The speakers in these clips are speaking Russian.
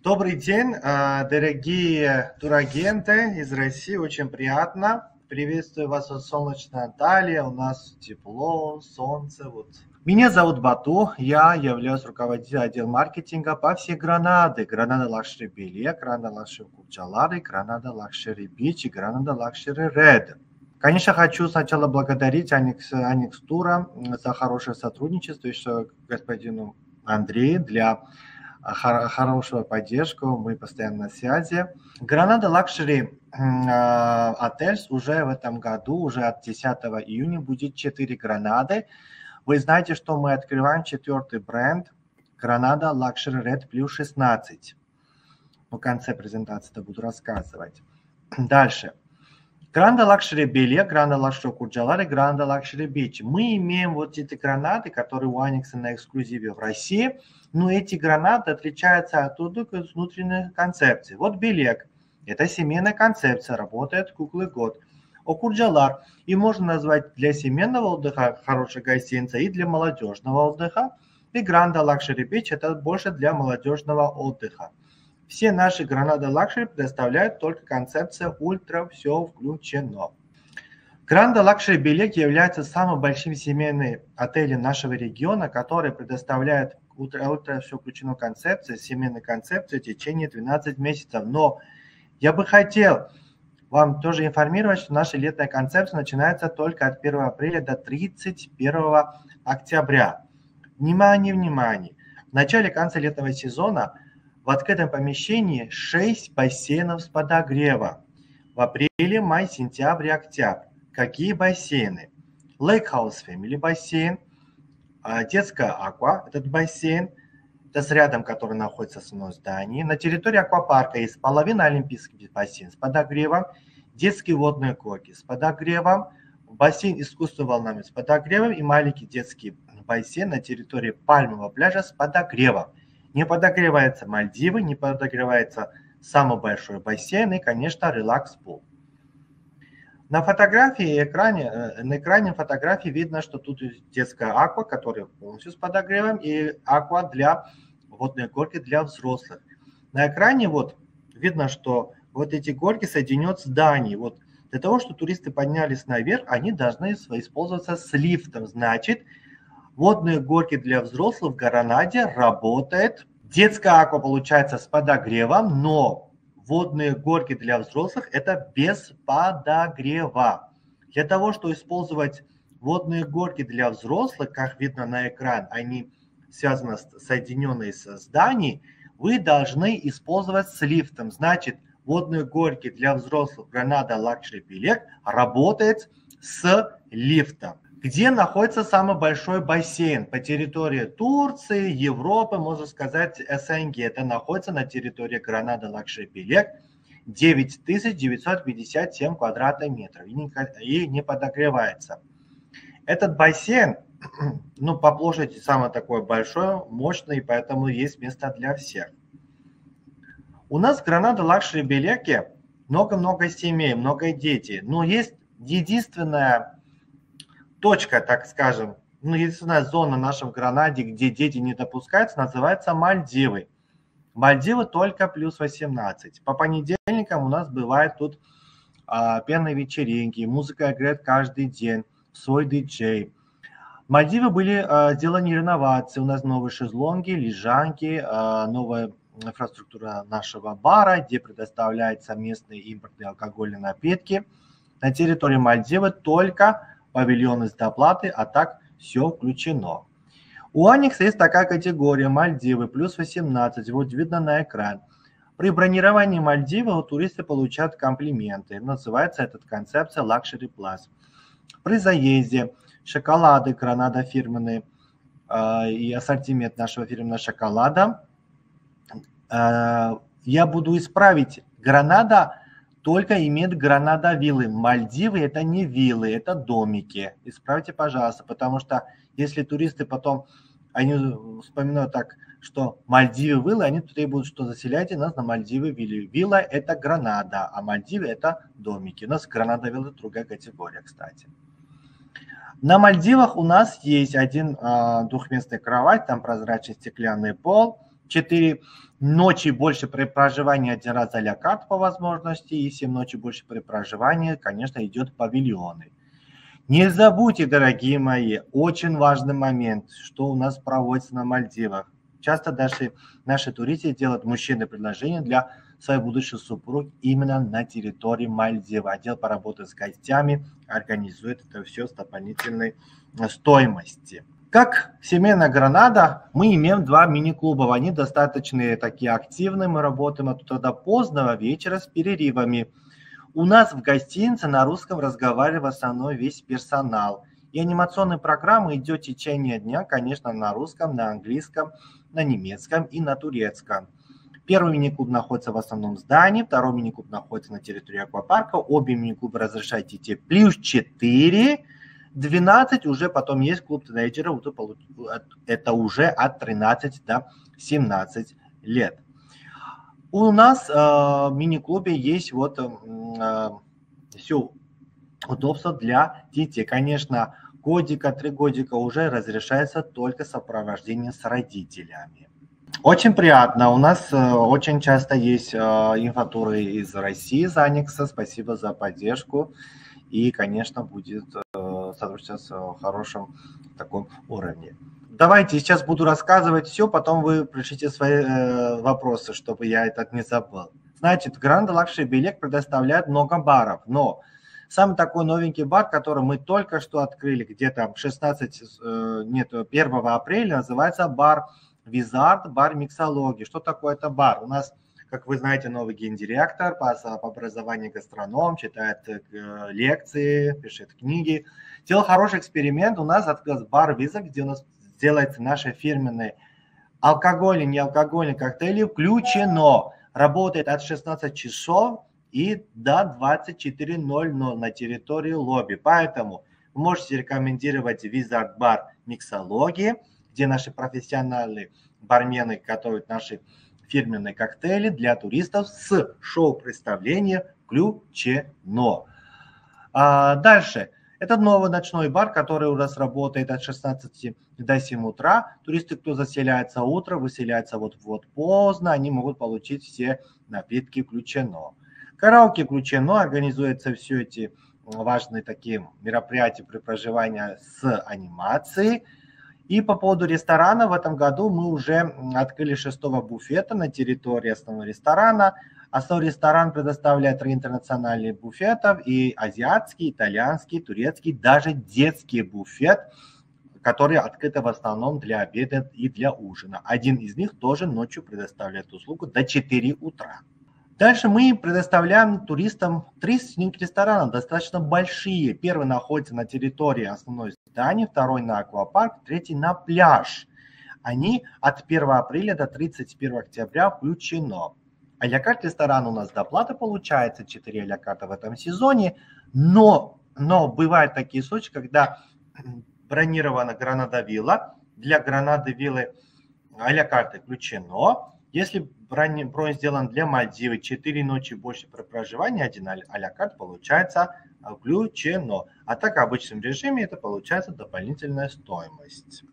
Добрый день, дорогие турагенты из России. Очень приятно. Приветствую вас от солнечной Анталии. У нас тепло, солнце. Меня зовут Бату. Я являюсь руководителем отдела маркетинга по всей Гранаде. Гранада Лакшери Белек, Гранада Лакшери Курчалары, Гранада Лакшери Бич и Гранада Лакшери Ред. Конечно, хочу сначала благодарить Аникс Тура за хорошее сотрудничество, еще господину Андрею для хорошую поддержку, мы постоянно на связи. Гранада Лакшери отель уже в этом году, уже от 10 июня будет 4 Гранады. Вы знаете, что мы открываем 4-й бренд Гранада Лакшери Ред плюс 16. В конце презентации буду рассказывать. Дальше. Гранада Лакшери Белек, Гранада Лакшери Курчалар и Гранада Лакшери Бич. Мы имеем вот эти гранаты, которые у Аникса на эксклюзиве в России, но эти гранаты отличаются от внутренней концепции. Вот Белек – это семейная концепция, работает круглый год. Курчалар и можно назвать для семейного отдыха хорошая гостиница и для молодежного отдыха. И Гранада Лакшери Бич – это больше для молодежного отдыха. Все наши Гранада Лакшери предоставляют только концепция ультра, все включено. Гранада Лакшери Белек является самым большим семейным отелем нашего региона, который предоставляет ультра, все включено концепция, семейная концепция в течение 12 месяцев. Но я бы хотел вам тоже информировать, что наша летняя концепция начинается только от 1 апреля до 31 октября. Внимание, внимание! В начале конца летнего сезона в открытом помещении 6 бассейнов с подогрева. В апреле, мае, сентябре, октябрь. Какие бассейны? Lake House Family бассейн, детская аква, этот бассейн, это с рядом, который находится в самом здании. На территории аквапарка есть половина олимпийский бассейн с подогревом, детские водные горки с подогревом, бассейн искусственными волнами с подогревом и маленький детский бассейн на территории Пальмового пляжа с подогревом. Не подогревается Мальдивы, не подогревается самый большой бассейн и, конечно, релакс-пул. На экране фотографии видно, что тут детская аква, которая полностью с подогревом, и аква для водной горки для взрослых. На экране видно, что вот эти горки соединят зданий. Для того, чтобы туристы поднялись наверх, они должны использоваться с лифтом. Значит, водные горки для взрослых в Гранаде работает. Детская аква получается с подогревом, но водные горки для взрослых это без подогрева. Для того, чтобы использовать водные горки для взрослых, как видно на экране, они связаны, соединенные с зданием, вы должны использовать с лифтом. Значит, водные горки для взрослых Гранада Лакшери Белек работает с лифтом. Где находится самый большой бассейн? По территории Турции, Европы, можно сказать, СНГ. Это находится на территории Гранада Лакшери Белек 9957 квадратных метров и не подогревается. Этот бассейн, по площади самый такой большой, мощный, поэтому есть место для всех. У нас в Гранада Лакшери Белеке много-много семей, много детей, но есть единственная точка, так скажем, единственная зона в нашем Гранаде, где дети не допускаются, называется Мальдивы. Мальдивы только плюс 18. По понедельникам у нас бывает тут пенные вечеринки, музыка играет каждый день, свой диджей. Мальдивы были сделаны реновации, у нас новые шезлонги, лежанки, новая инфраструктура нашего бара, где предоставляются местные импортные алкогольные напитки. На территории Мальдивы только павильоны с доплаты, а так все включено. У Аникса есть такая категория Мальдивы плюс 18, видно на экран. При бронировании Мальдивы туристы получают комплименты. Называется эта концепция Luxury Plus. При заезде шоколады Гранада фирменные и ассортимент нашего фирменного шоколада. Я буду исправить. Гранада только имеет Гранада виллы. Мальдивы это не виллы, это домики. Исправьте, пожалуйста, потому что если туристы потом, они вспоминают так, что Мальдивы виллы, они требуют, что заселяйте нас на Мальдивы виллы. Вилла это Гранада, а Мальдивы это домики. У нас Гранада вилла другая категория, кстати. На Мальдивах у нас есть один двухместная кровать, там прозрачный стеклянный пол, 4 ночи больше при проживании 1 раз а-ля карт по возможности, и 7 ночей больше при проживании, конечно, идет павильоны. Не забудьте, дорогие мои, очень важный момент, что у нас проводится на Мальдивах. Часто даже наши туристы делают мужчине предложение для своей будущей супруги именно на территории Мальдив. Отдел по работе с гостями организует это все с дополнительной стоимостью. Как семейная Гранада, мы имеем 2 мини-клуба. Они достаточно такие активные, мы работаем от утра до позднего вечера с перерывами. У нас в гостинице на русском разговаривает в основном весь персонал. И анимационные программы идет в течение дня, конечно, на русском, на английском, на немецком и на турецком. Первый мини-клуб находится в основном здании, второй мини-клуб находится на территории аквапарка. Обе мини-клубы разрешают детей плюс 4, 12 уже потом есть клуб тинейджеров, это уже от 13 до 17 лет. У нас в мини-клубе есть вот все удобства для детей. Конечно, годика, 3 годика уже разрешается только сопровождение с родителями. Очень приятно. У нас очень часто есть инфотуры из России, из Аникса. Спасибо за поддержку. И, конечно, будет сотрудничаться в хорошем таком уровне. Давайте, сейчас буду рассказывать все, потом вы пришлите свои вопросы, чтобы я это не забыл. Значит, Grand Luxury Bilek предоставляет много баров, но самый такой новенький бар, который мы только что открыли, где-то 1 апреля, называется бар Wizard, бар миксологии. Что такое это бар? У нас, как вы знаете, новый гендиректор по образованию гастроном, читает лекции, пишет книги. Делал хороший эксперимент. У нас открылся бар Виза, где у нас делается наши фирменные алкогольные, неалкогольные коктейли, включено. Работает от 16 часов и до 24:00 на территории лобби. Поэтому вы можете рекомендовать Wizard бар миксологии, где наши профессиональные бармены готовят наши фирменные коктейли для туристов с шоу-представлением включено. Дальше. Это новый ночной бар, который у нас работает от 16 до 7 утра. Туристы, кто заселяется утром, выселяется вот поздно, они могут получить все напитки включено. Караоке включено, организуются все эти важные такие мероприятия при проживании с анимацией. И по поводу ресторана, в этом году мы уже открыли 6-го буфета на территории основного ресторана. Основной ресторан предоставляет 3 интернациональных буфетов, и азиатский, итальянский, турецкий, даже детский буфет, который открыт в основном для обеда и для ужина. Один из них тоже ночью предоставляет услугу до 4 утра. Дальше мы предоставляем туристам 3 ресторана, достаточно большие. Первый находится на территории основной здания, второй на аквапарк, третий на пляж. Они от 1 апреля до 31 октября включено. А-ля карт ресторан у нас доплата получается, 4 а-ля карта в этом сезоне, но бывают такие случаи, когда бронирована Гранада Вилла, для Гранады Виллы а-ля карты включено. Если бронь сделан для Мальдивы, 4 ночи больше про проживание, 1 а-ля карт получается включено. А так в обычном режиме это получается дополнительная стоимость.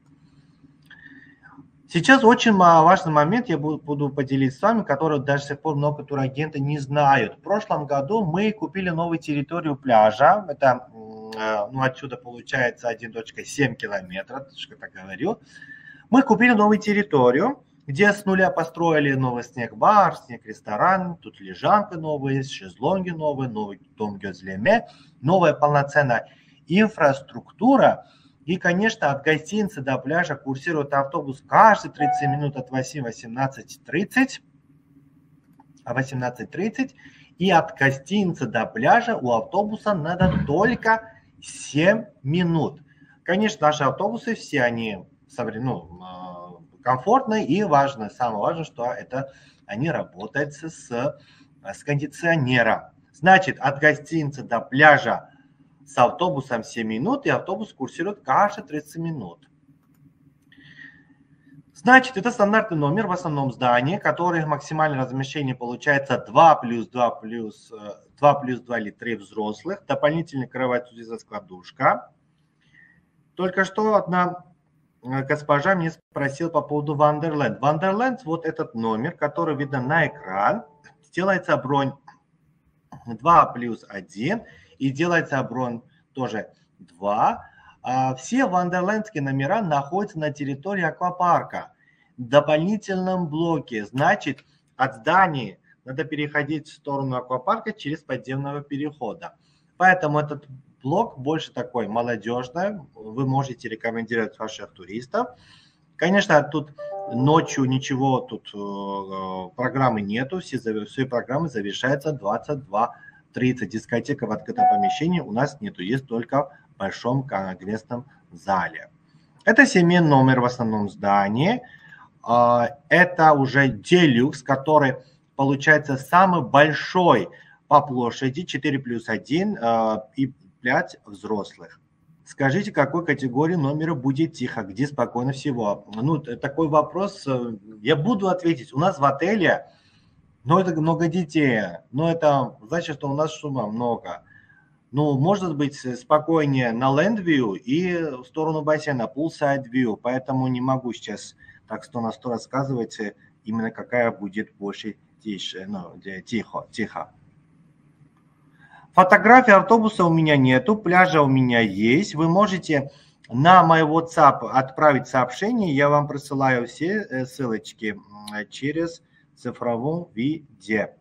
Сейчас очень важный момент, я буду поделиться с вами, который даже до сих пор много турагентов не знают. В прошлом году мы купили новую территорию пляжа. Это, отсюда получается 1,7 километра, что я говорю. Мы купили новую территорию, где с нуля построили новый снег-бар, снег-ресторан, тут лежанка новая, шезлонги новые, новый дом Гёзлеме, новая полноценная инфраструктура. И, конечно, от гостиницы до пляжа курсирует автобус каждые 30 минут от 18:30. И от гостиницы до пляжа у автобуса надо только 7 минут. Конечно, наши автобусы все они комфортные и важные. Самое важное, что это они работают с кондиционером. Значит, от гостиницы до пляжа с автобусом 7 минут, и автобус курсирует каждые 30 минут. Значит, это стандартный номер в основном здании, который максимальное размещение получается 2 плюс 2 или 3 взрослых. Дополнительная кровать, раскладушка. Только что одна госпожа мне спросила по поводу Wonderland. Wonderland, вот этот номер, который видно на экран, делается бронь 2+1 и делается бронь тоже 2. Все вандерлендские номера находятся на территории аквапарка. В дополнительном блоке, значит, от здания надо переходить в сторону аквапарка через подземного перехода. Поэтому этот блок больше такой молодежный. Вы можете рекомендовать ваших туристов. Конечно, тут ночью ничего, тут программы нету. Все программы завершаются 22:30. Дискотека в открытом помещении у нас нету. Есть только в большом конгрессном зале. Это семейный номер в основном здании. Это уже делюкс, который получается самый большой по площади, 4+1 и 5 взрослых. Скажите, какой категории номера будет тихо, где спокойно всего? Ну, такой вопрос я буду ответить. У нас в отеле, ну, это много детей, но это значит, что у нас шума много. Ну, может быть, спокойнее на Land View и в сторону бассейна, Poolside View, поэтому не могу сейчас так 100 на 100 рассказывать именно какая будет больше тише, ну, тихо. Фотографии автобуса у меня нету, пляжа у меня есть. Вы можете на мой WhatsApp отправить сообщение, я вам присылаю все ссылочки через цифровом виде.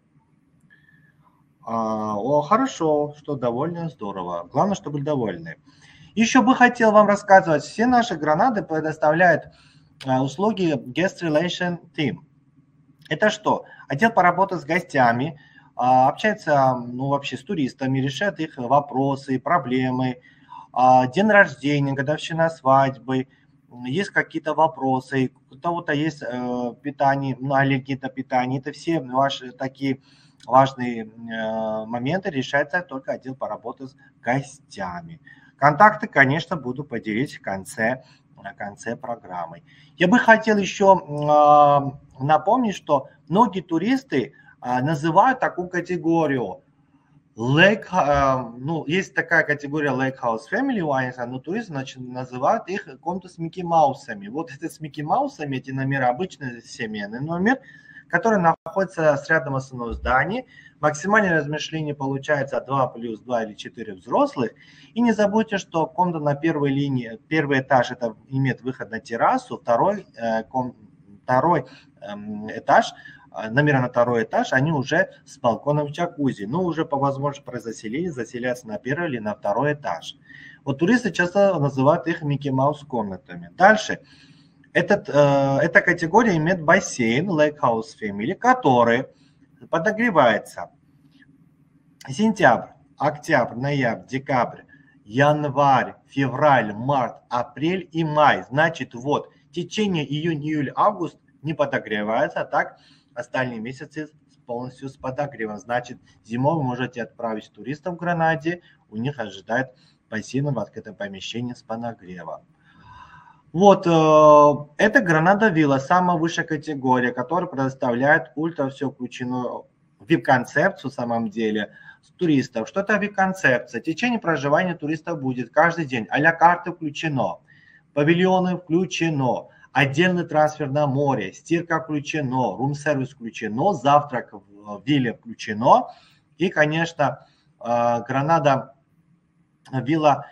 Хорошо, что довольны, здорово. Главное, чтобы были довольны. Еще бы хотел вам рассказывать, все наши Гранады предоставляют услуги Guest Relation Team. Это что? Отдел по работе с гостями, общается, ну, вообще с туристами, решает их вопросы, проблемы, день рождения, годовщина свадьбы, есть какие-то вопросы, у кого-то есть питание, ну, аллергия на питание. Это все ваши такие важные моменты решается только отдел по работе с гостями. Контакты, конечно, буду поделить в конце программы. Я бы хотел еще напомнить, что многие туристы называют такую категорию ну, есть такая категория Lake House Family Wines, но туристы называют их каком-то с Микки Маусами. Вот это с Микки Маусами, эти номера, обычный семейный номер, который находится с рядом основного здания. Максимальное размещение получается 2+2 или 4 взрослых. И не забудьте, что комната на первой линии, первый этаж это имеет выход на террасу, второй этаж, номера на второй этаж, они уже с балконом в джакузи. Но уже по возможности при заселении заселяться на первый или на второй этаж. Вот туристы часто называют их Микки Маус комнатами. Дальше. Эта категория имеет бассейн Lake House Family, который подогревается сентябрь, октябрь, ноябрь, декабрь, январь, февраль, март, апрель и май. Значит, вот, в течение июнь, июль, август не подогревается, а так остальные месяцы полностью с подогревом. Значит, зимой вы можете отправить туристов в Гранаде, у них ожидает бассейн в открытом помещении с подогревом. Вот, это Гранада Вилла, самая высшая категория, которая предоставляет ультра все включено VIP-концепцию, в самом деле, туристов. Что это VIP-концепция? В течение проживания туристов будет каждый день а-ля карты включено, павильоны включено, отдельный трансфер на море, стирка включено, рум-сервис включено, завтрак в вилле включено. И, конечно, Гранада Вилла,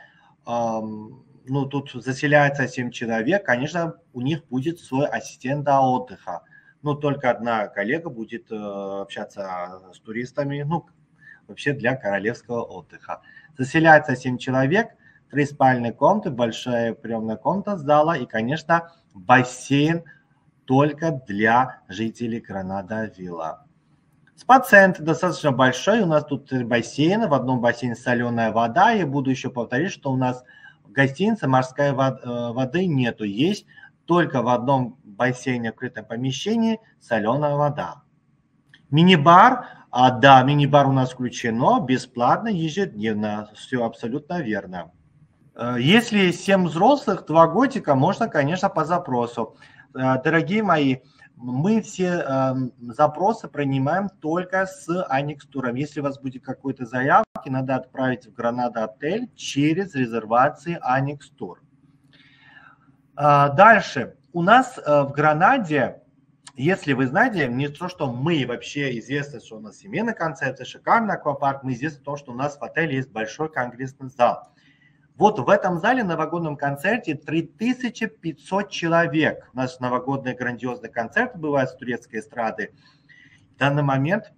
ну, тут заселяется 7 человек, конечно, у них будет свой ассистент до отдыха. Ну, только одна коллега будет общаться с туристами, ну, вообще для королевского отдыха. Заселяется 7 человек, 3 спальные комнаты, большая приемная комната с зала и, конечно, бассейн только для жителей Гранада Вилла. Спа-центр достаточно большой, у нас тут 3 бассейна, в одном бассейне соленая вода, и буду еще повторить, что у нас в гостинице морской воды нету, есть только в одном бассейне в открытом помещении соленая вода. Мини-бар, да, мини-бар у нас включено, бесплатно, ежедневно, все абсолютно верно. Если 7 взрослых, 2 годика, можно, конечно, по запросу. Дорогие мои, мы все запросы принимаем только с Annex Туром. Если у вас будет какой-то заявки, надо отправить в Гранада отель через резервации Annex Тур. Дальше. У нас в Гранаде, если вы знаете, не то, что мы вообще известны, что у нас семейная концепция, шикарный аквапарк, мы известны то, что у нас в отеле есть большой конгрессный зал. Вот в этом зале на новогоднем концерте 3500 человек. У нас новогодний грандиозный концерт бывает с турецкой эстрады. В данный момент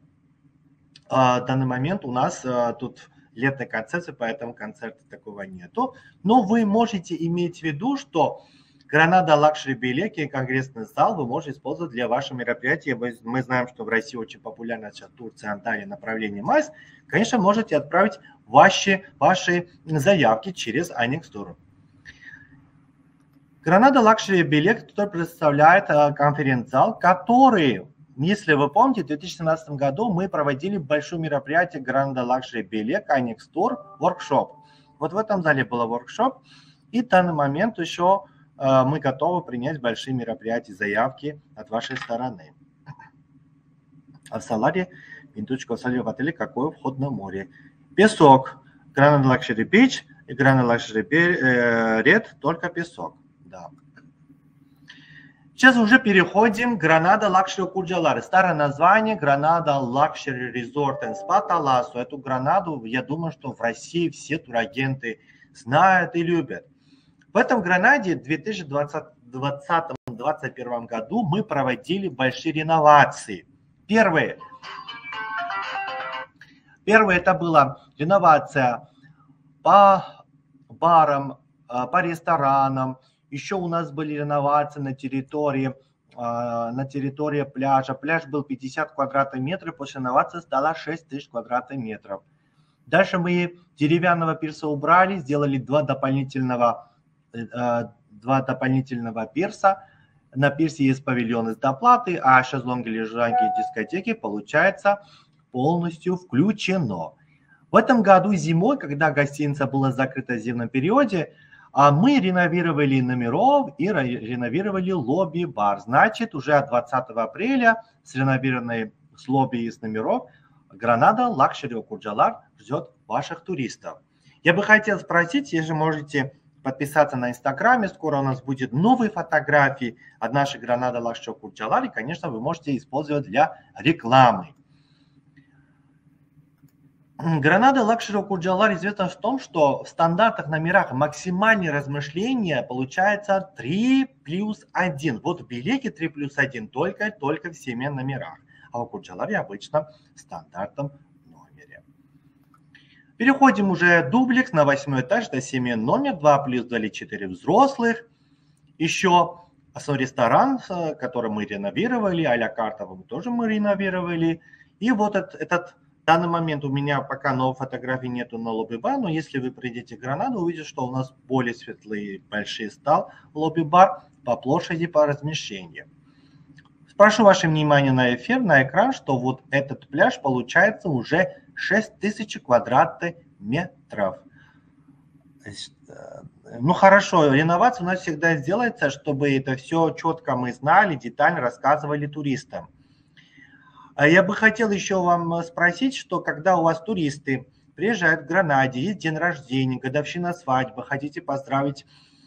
у нас тут летная концерция, поэтому концерта такого нету. Но вы можете иметь в виду, что Гранада Лакшери Белек и конгрессный зал вы можете использовать для вашего мероприятия. Мы знаем, что в России очень популярна сейчас Турция, Анталия, направление МАЗ. Конечно, можете отправить ваши заявки через Annex-Tour. Гранада Лакшери Белек, который представляет конференц-зал, который, если вы помните, в 2017 году мы проводили большое мероприятие Гранада Лакшери Белек, Annex-Tour, воркшоп. Вот в этом зале был воркшоп, и в данный момент еще мы готовы принять большие мероприятия, заявки от вашей стороны. А в Саларе, минуточку, в Саларе в отеле какой вход на море? Песок. Гранада Лакшери Бич и Гранада Лакшери Ред, только песок. Да. Сейчас уже переходим к Гранада Лакшери Курджалар. Старое название Гранада Лакшери Резорт и Спа Таласу. Эту Гранаду, я думаю, что в России все турагенты знают и любят. В этом Гранаде в 2020-2021 году мы проводили большие реновации. Первое это была реновация по барам, по ресторанам. Еще у нас были реновации на территории пляжа. Пляж был 50 квадратных метров, после реновации стало 6000 квадратных метров. Дальше мы деревянного пирса убрали, сделали два дополнительного пирса. На пирсе есть павильоны с доплаты, а шезлонги, лежанки и дискотеки, получается, полностью включено. В этом году зимой, когда гостиница была закрыта в зимнем периоде, мы реновировали номеров и реновировали лобби-бар. Значит, уже от 20 апреля с реновированной с лобби и с номеров Гранада Лакшери Курджалар ждет ваших туристов. Я бы хотел спросить, если можете подписаться на Инстаграме, скоро у нас будет новые фотографии от нашей Гранада Лакшери Курджалар, и, конечно, вы можете использовать для рекламы. Гранада Лакшери Курджалар известна в том, что в стандартных номерах максимальное размышление получается 3+1. Вот в Белеке 3+1 только в семейных номерах, а в Курджаларе обычно в стандартном номере. Переходим уже дублекс на 8 этаж, это семейный номер, 2+2 или 4 взрослых. Еще ресторан, который мы реновировали, а-ля карта тоже мы реновировали. И вот этот в данный момент у меня пока новой фотографии нету на лобби-бар, но если вы придете в Гранаду, увидите, что у нас более светлый, большой стал лобби-бар по площади, по размещению. Прошу ваше внимание на эфир, на экран, что вот этот пляж получается уже 6000 квадратных метров. Ну хорошо, реновация у нас всегда делается, чтобы это все четко мы знали, детально рассказывали туристам. Я бы хотел еще вам спросить, что когда у вас туристы приезжают в Гранаде, есть день рождения, годовщина свадьбы, хотите поздравить,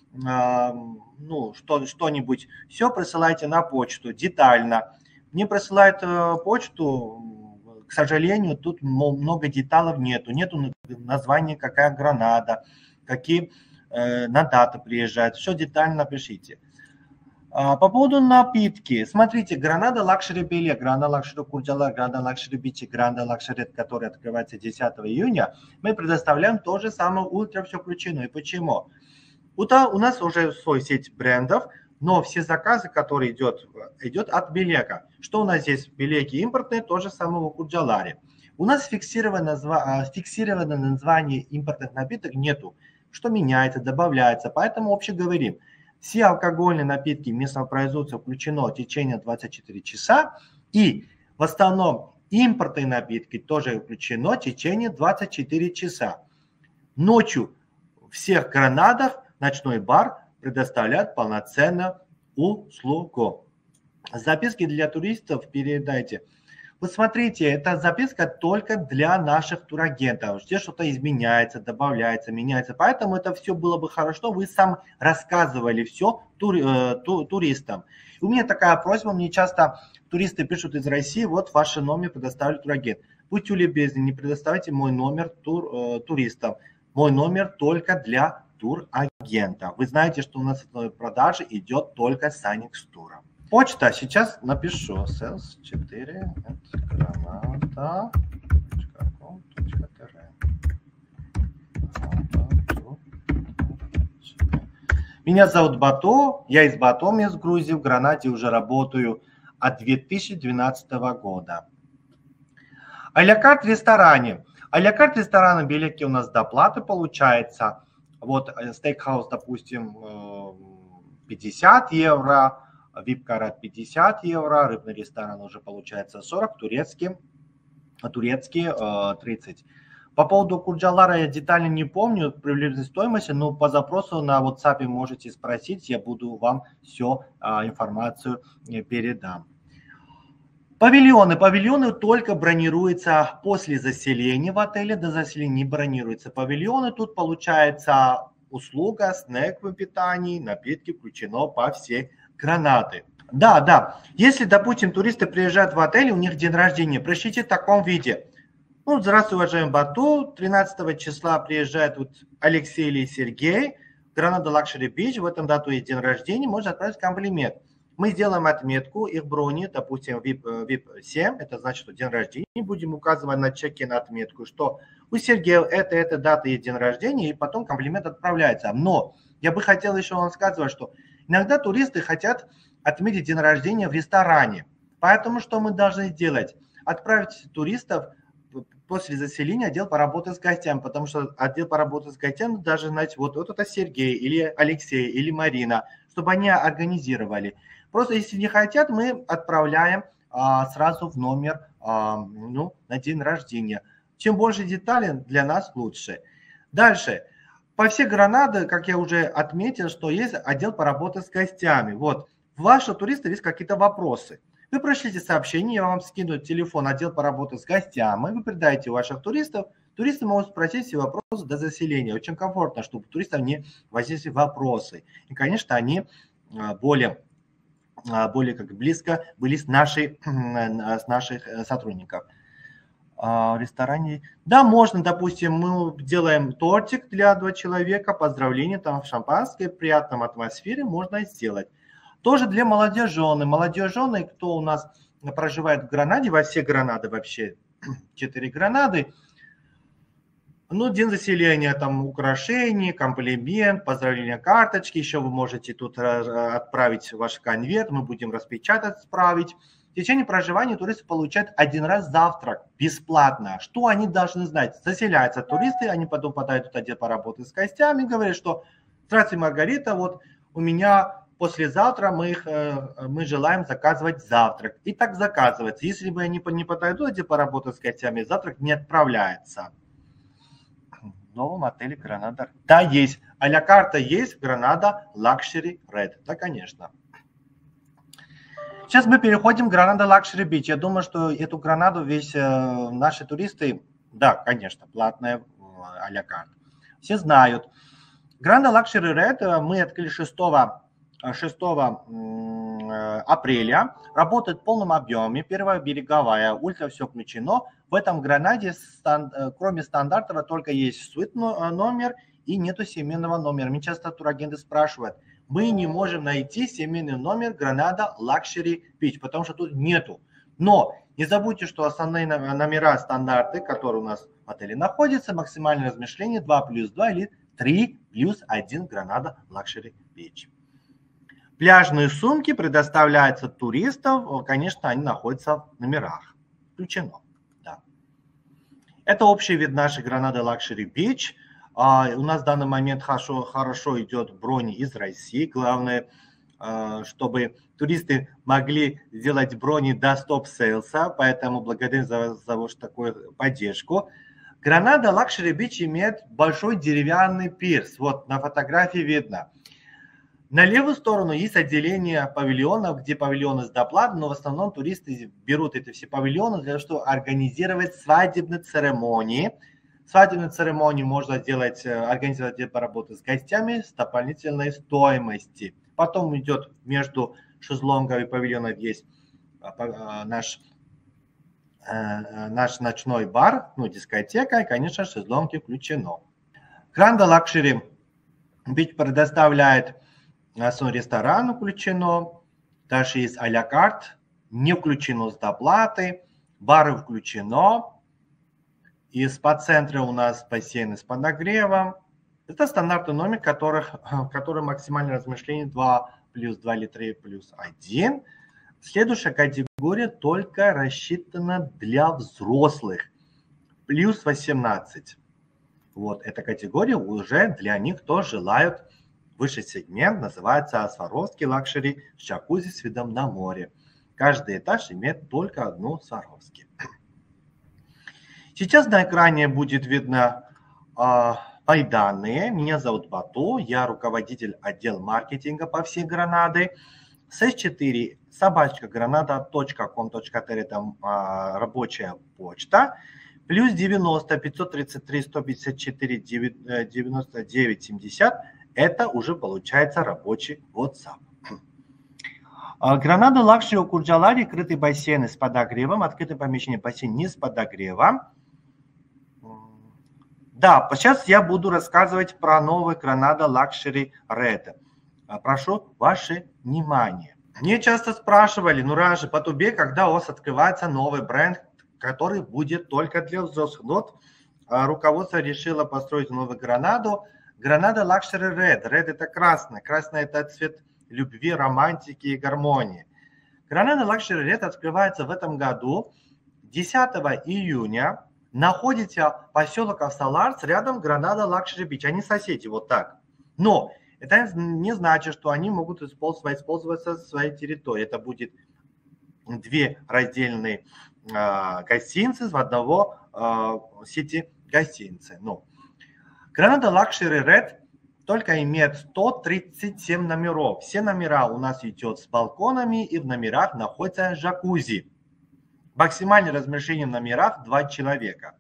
что-нибудь, все присылайте на почту детально. Мне присылают почту, к сожалению, тут много деталей нету названия, какая Гранада, какие на даты приезжают, все детально напишите. По поводу напитки. Смотрите, Гранада Лакшери Белек, Гранада Лакшери Курджалар, Гранада Лакшери Бич, Гранада Лакшери, который открывается 10 июня, мы предоставляем то же самое ультра все включено. И почему? У нас уже свой сеть брендов, но все заказы, которые идет от Белека. Что у нас здесь? Белеки импортные, то же самое в Курджаларе. У нас фиксированное название импортных напитков нету. Что меняется, добавляется. Поэтому вообще говорим. Все алкогольные напитки местного производства включено в течение 24 часа. И в основном импортные напитки тоже включено в течение 24 часа. Ночью в всех Гранадах ночной бар предоставляет полноценную услугу. Записки для туристов передайте. Вот смотрите, эта записка только для наших турагентов. Здесь что-то изменяется, добавляется, меняется. Поэтому это все было бы хорошо, вы сам рассказывали все туристам. У меня такая просьба, мне часто туристы пишут из России, вот ваш номер предоставили турагент. Будьте любезны, не предоставьте мой номер туристам. Мой номер только для турагента. Вы знаете, что у нас в продаже идет только с Annex Tour. Почта, сейчас напишу. sales4 granada.com.tr. Меня зовут Бату, я из Батуми, из Грузии, в Гранаде уже работаю от 2012 года. А-ля карт в ресторане. А-ля карт в ресторане билеты у нас доплаты получается. Вот стейкхаус, допустим, 50 евро, вип-карат 50 евро, рыбный ресторан уже получается 40, турецкий 30. По поводу Курджалара я детально не помню приблизительной стоимости, но по запросу на WhatsApp можете спросить, я буду вам всю информацию передам. Павильоны только бронируются после заселения в отеле, до заселения не бронируются павильоны. Тут получается услуга, снэк в питании, напитки включено по всей Гранаде. Да, если, допустим, туристы приезжают в отель, у них день рождения, пришлите в таком виде. Ну, здравствуйте, уважаемый Бату, 13 числа приезжает вот Алексей или Сергей, Гранада Лакшери Бич, в этом дату есть день рождения, можно отправить комплимент. Мы сделаем отметку их брони, допустим, VIP 7, это значит, что день рождения, будем указывать на чеке на отметку, что у Сергея эта дата есть день рождения, и потом комплимент отправляется. Но я бы хотел еще вам сказать, что иногда туристы хотят отметить день рождения в ресторане. Поэтому что мы должны сделать? Отправить туристов после заселения отдел по работе с гостями, потому что отдел по работе с гостями даже знать, вот это Сергей или Алексей или Марина, чтобы они организировали. Просто если не хотят, мы отправляем сразу в номер на день рождения. Чем больше деталей, для нас лучше. Дальше. По всей Гранаде, как я уже отметил, что есть отдел по работе с гостями. Вот. Ваши туристы есть какие-то вопросы. Вы пришлите сообщение, я вам скину телефон отдел по работе с гостями, вы передаете ваших туристов. Туристы могут спросить все вопросы до заселения. Очень комфортно, чтобы туристов не возникли вопросы. И, конечно, они более как близко были с наших сотрудников. В ресторане. Да, можно, допустим, мы делаем тортик для 2 человека, поздравления, там шампанское, в приятном атмосфере можно сделать. Тоже для молодежены. Молодежены, кто у нас проживает в Гранаде, во все Гранады вообще, 4 Гранады, ну, день заселения, там украшения, комплимент, поздравления, карточки, еще вы можете тут отправить ваш конверт, мы будем распечатать, справить. В течение проживания туристы получают один раз завтрак бесплатно. Что они должны знать? Заселяются туристы, они потом подают в отдел по работе с гостями, говорят, что здравствуйте, Маргарита, вот у меня послезавтра мы желаем заказывать завтрак. И так заказывается. Если бы они не подойдут в отдел по работе с гостями, завтрак не отправляется. В новом отеле Гранада. Да, есть. А-ля карта есть, Гранада Luxury Red. Да, конечно. Сейчас мы переходим к Гранада Luxury Beach. Я думаю, что эту Гранаду весь наши туристы, да, конечно, платная а-ля карта. Все знают. Гранада Luxury Red мы открыли 6 апреля. Работает в полном объеме. Первая береговая, ультра все включено. В этом Гранаде, кроме стандартного, только есть суит номер и нету семейного номера. Мне часто турагенты спрашивают, мы не можем найти семейный номер Гранада Luxury Beach, потому что тут нету. Но не забудьте, что основные номера стандарты, которые у нас в отеле находятся, максимальное размещение 2+2 или 3+1 Гранада Luxury Beach. Пляжные сумки предоставляются туристам, конечно, они находятся в номерах. Включено. Да. Это общий вид нашей Гранады Luxury Beach. У нас в данный момент хорошо идет бронь из России. Главное, чтобы туристы могли сделать брони до стоп-сейлса, поэтому благодарю за вашу такую поддержку. Гранада Luxury Beach имеет большой деревянный пирс. Вот на фотографии видно. На левую сторону есть отделение павильонов, где павильоны с доплатой, но в основном туристы берут эти все павильоны для того, чтобы организировать свадебные церемонии. Свадебные церемонии можно делать, организовать работу с гостями с дополнительной стоимостью. Потом идет между шезлонгом и павильоном есть наш ночной бар, ну, дискотека, и, конечно, шезлонги включено. Гранда Лакшери Бич предоставляет свой ресторан включено, дальше есть а-ля карт, не включено с доплатой, бары включено, и спа-центры у нас бассейны с подогревом. Это стандартный номер, который максимальное размещение 2 плюс 2 или 3 плюс 1. Следующая категория только рассчитана для взрослых, плюс 18. Вот эта категория уже для них, кто желает высший сегмент, называется Сваровский лакшери с джакузи с видом на море. Каждый этаж имеет только одну Сваровский. Сейчас на экране будет видно мои данные. Меня зовут Бату, я руководитель отдела маркетинга по всей Гранаде. 64@granada.com.tr это рабочая почта. Плюс 90 533 154 99 70 это уже получается рабочий WhatsApp. Гранада Лакшери у Курджалари, крытый бассейн с подогревом, открытое помещение бассейн не с подогревом. Да, сейчас я буду рассказывать про новый Гранада Лакшери Red. Прошу ваше внимание. Мне часто спрашивали, ну Ражи, Батубе, когда у вас открывается новый бренд, который будет только для взрослых. Вот руководство решило построить новую Гранаду. Гранада Лакшери Red. Red это красный. Красный это цвет любви, романтики и гармонии. Гранада Лакшери Red открывается в этом году 10 июня. Находится поселок Авсаларс, рядом Гранада Лакшери Бич. Они соседи, вот так. Но это не значит, что они могут использоваться своей территорией. Это будет две раздельные гостиницы в одного сети гостиницы. Но Гранада Лакшери Red только имеет 137 номеров. Все номера у нас идет с балконами, и в номерах находится джакузи. Максимальное размещение в номерах 2 человека.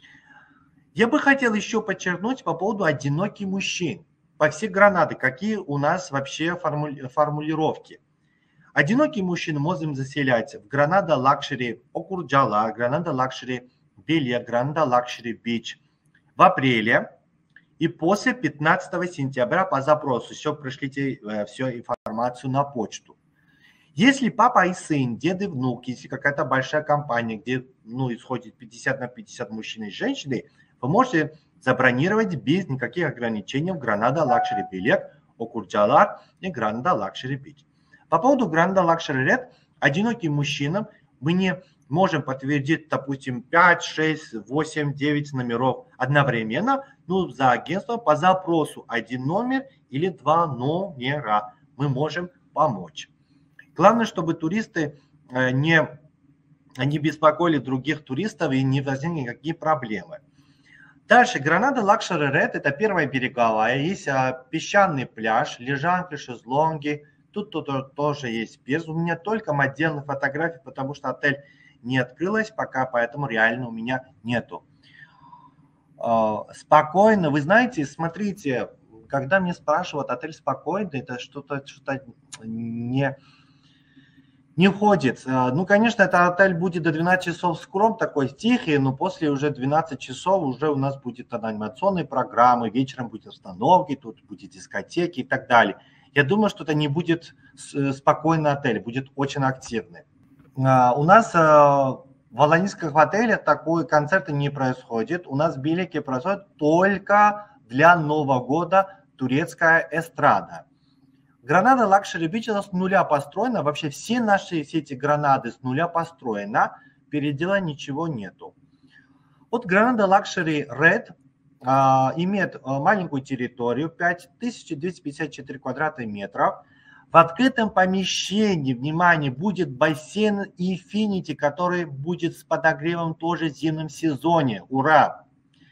Я бы хотел еще подчеркнуть по поводу одиноких мужчин. По всей Гранаде, какие у нас вообще формулировки. Одинокие мужчины можем заселять в Гранада Лакшери Окурджала, Гранада Лакшери Белья, Гранада Лакшери Бич в апреле и после 15 сентября по запросу. Все, пришлите всю информацию на почту. Если папа и сын, дед и внук, если какая-то большая компания, где исходит 50 на 50 мужчин и женщины, вы можете забронировать без никаких ограничений в Гранада Лакшери Белья, Окурджала и Гранада Лакшери Бич. По поводу Гранада Лакшери Red, одиноким мужчинам мы не можем подтвердить, допустим, 5, 6, 8, 9 номеров одновременно, но за агентство по запросу 1 номер или 2 номера мы можем помочь. Главное, чтобы туристы не беспокоили других туристов и не возникли никакие проблемы. Дальше, Гранада Лакшери Red, это первая береговая, есть песчаный пляж, лежанки, шезлонги, тут тоже есть пирс. У меня только отдельные фотографии, потому что отель не открылась пока, поэтому реально у меня нету. Спокойно, вы знаете, смотрите, когда мне спрашивают, отель спокойный, это что-то не входит. Ну, конечно, этот отель будет до 12 часов скром, такой тихий, но после уже 12 часов уже у нас будет анимационные программы, вечером будут установки, тут будет дискотеки и так далее. Я думаю, что это не будет спокойный отель, будет очень активный. У нас в аланийских отелях такой концерты не происходит. У нас в Белике происходит только для Нового года турецкая эстрада. Гранада Лакшери Бич с нуля построена. Вообще все наши сети Гранады с нуля построена. Передела ничего нету. Вот Гранада Лакшери Red имеет маленькую территорию, 5254 квадратных метров. В открытом помещении, внимание, будет бассейн Infinity, который будет с подогревом тоже в зимнем сезоне. Ура!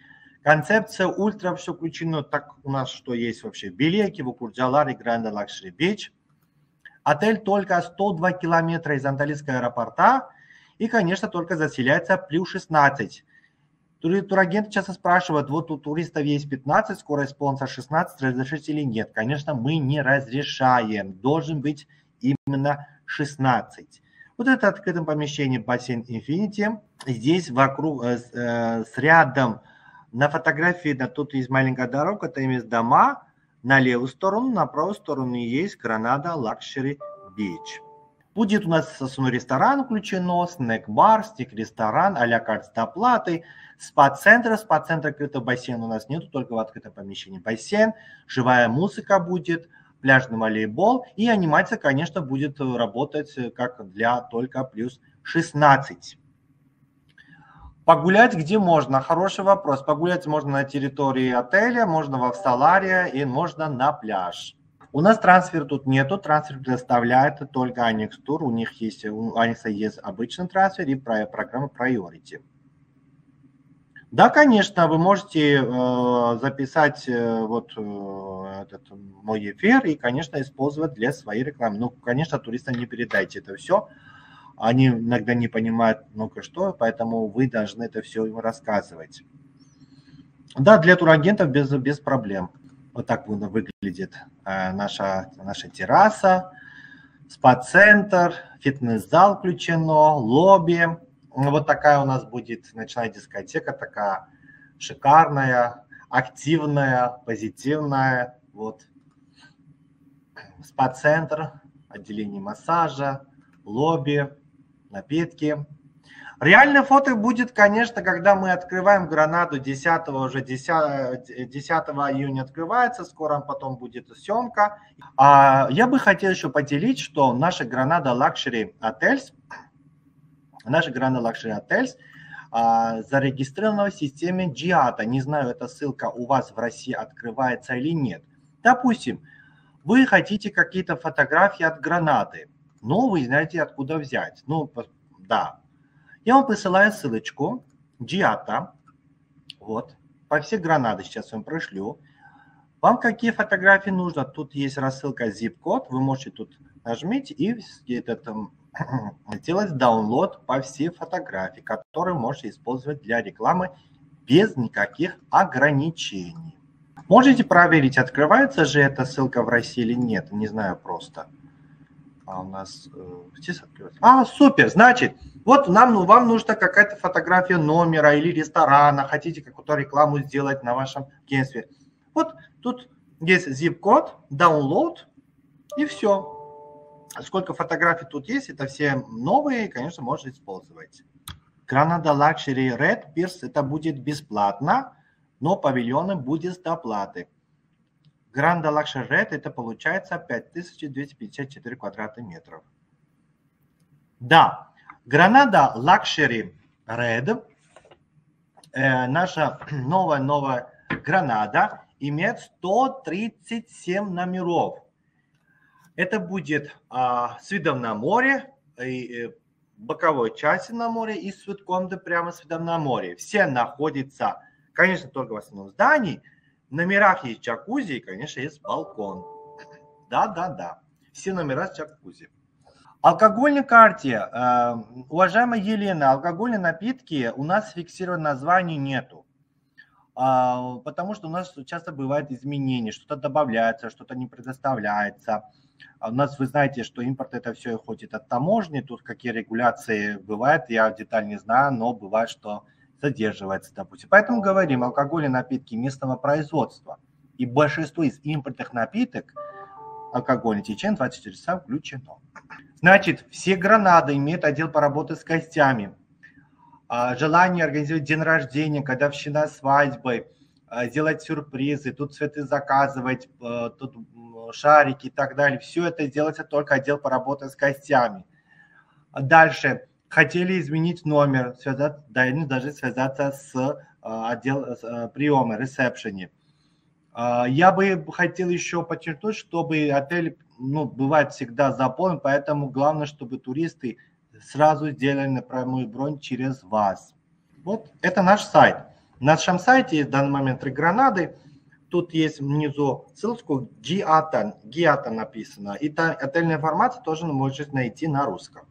Концепция ультра все включено, так у нас что есть вообще? Белеки, Вукурджалар и Гранд Лакшери Бич. Отель только 102 километра из Анталийского аэропорта и, конечно, только заселяется плюс 16. Турагенты часто спрашивают, вот у туристов есть 15, скоро исполнится 16, разрешить или нет. Конечно, мы не разрешаем, должен быть именно 16. Вот это открытое помещение бассейн Infinity. Здесь вокруг, с рядом на фотографии, да, тут есть маленькая дорога, это есть дома. На левую сторону, на правую сторону есть Гранада Лакшери Бич. Будет у нас ресторан включено, снэк-бар, стик-ресторан, а-ля карт с доплатой, спа-центр. Спа-центр открытого бассейна у нас нету, только в открытом помещении бассейн. Живая музыка будет, пляжный волейбол и анимация, конечно, будет работать как для только плюс 16. Погулять где можно? Хороший вопрос. Погулять можно на территории отеля, можно в Авсаларе и можно на пляж. У нас трансфер тут нету, трансфер предоставляет только Annex Tour. У них есть, у Annex есть обычный трансфер и программа Priority. Да, конечно, вы можете записать вот этот мой эфир и, конечно, использовать для своей рекламы. Ну, конечно, туристам не передайте это все. Они иногда не понимают много что, поэтому вы должны это все им рассказывать. Да, для турагентов без проблем. Вот так выглядит наша терраса, спа-центр, фитнес-зал включено, лобби. Вот такая у нас будет ночная дискотека, такая шикарная, активная, позитивная. Вот. Спа-центр, отделение массажа, лобби, напитки. Реальное фото будет, конечно, когда мы открываем Гранаду 10 июня открывается, скоро потом будет съемка. Я бы хотел еще поделить, что наша Гранада Luxury Hotels, зарегистрирована в системе GIATA. Не знаю, эта ссылка у вас в России открывается или нет. Допустим, вы хотите какие-то фотографии от Гранады, но вы знаете, откуда взять. Ну, да. Я вам присылаю ссылочку GIATA. Вот. По всей Гранаде сейчас вам пришлю. Вам какие фотографии нужно? Тут есть рассылка zip-код. Вы можете тут нажмите и сделать download по всей фотографии, которые можете использовать для рекламы без никаких ограничений. Можете проверить, открывается же эта ссылка в России или нет. Не знаю просто. У нас здесь открывается. Супер. Значит, вот вам нужна какая-то фотография номера или ресторана. Хотите какую-то рекламу сделать на вашем агентстве. Вот тут есть zip-код, download и все. Сколько фотографий тут есть, это все новые, конечно, можно использовать. Granada Luxury Red Pierce, это будет бесплатно, но павильоны будет с доплаты. Granada Luxury Red, это получается 5254 квадратных метров. Да, Granada Luxury Red, наша новая Гранада, имеет 137 номеров. Это будет с видом на море, и боковой части на море и с видом прямо с видом на море. Все находятся, конечно, только в основном здании. В номерах есть джакузи и, конечно, есть балкон. Да. Все номера с джакузи. Алкогольной карте, уважаемая Елена, алкогольные напитки у нас фиксированного названия нету. Потому что у нас часто бывают изменения, что-то добавляется, что-то не предоставляется. У нас, вы знаете, что импорт это все ходит от таможни, тут какие регуляции бывают, я деталь не знаю, но бывает, что задерживается, допустим. Поэтому говорим, алкогольные напитки местного производства. И большинство из импортных напиток, алкогольный течение 24 часа включено. Значит, все Гранады имеют отдел по работе с гостями. Желание организовать день рождения, годовщина свадьбы, делать сюрпризы, тут цветы заказывать, тут шарики и так далее. Все это делается только отдел по работе с гостями. Дальше. Хотели изменить номер, даже связаться с отделом приема, ресепшене. Я бы хотел еще подчеркнуть, чтобы отель, бывает всегда заполнен, поэтому главное, чтобы туристы сразу сделали напрямую бронь через вас. Вот это наш сайт. На нашем сайте в данный момент 3 Гранады. Тут есть внизу ссылочку Гиатан. Гиатан написано. И отельная информация тоже можете найти на русском.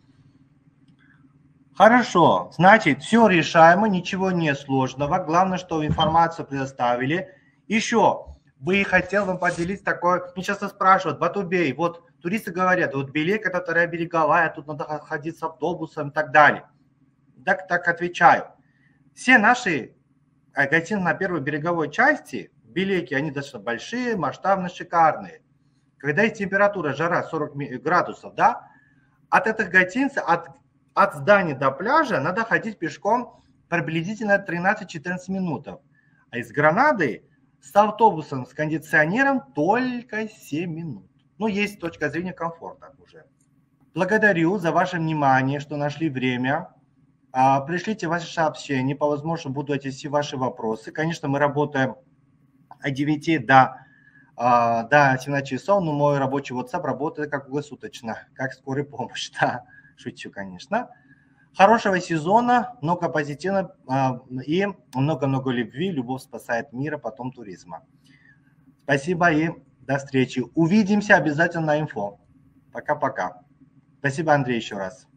Хорошо, значит, все решаемо, ничего не сложного. Главное, что информацию предоставили. Еще бы хотел вам поделиться такой, мне часто спрашивают, Батубей, вот туристы говорят, вот Белека это вторая береговая, тут надо ходить с автобусом и так далее. Так отвечаю. Все наши гостиницы на первой береговой части, Белеки, они достаточно большие, масштабные, шикарные. Когда есть температура, жара 40 градусов, да, от этих гостиниц, от здания до пляжа надо ходить пешком приблизительно 13-14 минут. А из Гранады с автобусом, с кондиционером только 7 минут. Ну, есть точка зрения комфорта уже. Благодарю за ваше внимание, что нашли время. Пришлите ваши сообщения, по возможности буду отвести ваши вопросы. Конечно, мы работаем от 9 до 17 часов, но мой рабочий WhatsApp работает как круглосуточно, как скорая помощь. Да, шучу, конечно. Хорошего сезона, много позитива и много-много любви. Любовь спасает мир, а потом туризма. Спасибо и до встречи. Увидимся обязательно на инфо. Пока-пока. Спасибо, Андрей, еще раз.